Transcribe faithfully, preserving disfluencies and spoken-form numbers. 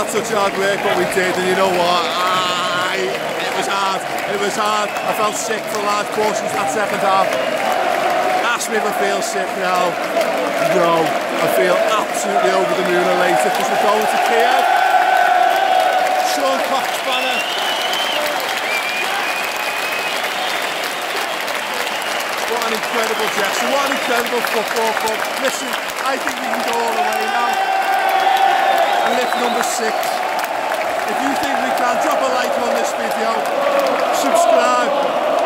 not such hard work, but we did, and you know what? I, it was hard. It was hard. I felt sick for large portions of that second half. Ask me if I feel sick now. No, I feel absolutely over the moon elated because we're going to Kiev. Sean Cox banner. What an incredible gesture, what an incredible football club. Listen, I think we can go all the way now. And lift number six. If you think we can, drop a like on this video, subscribe.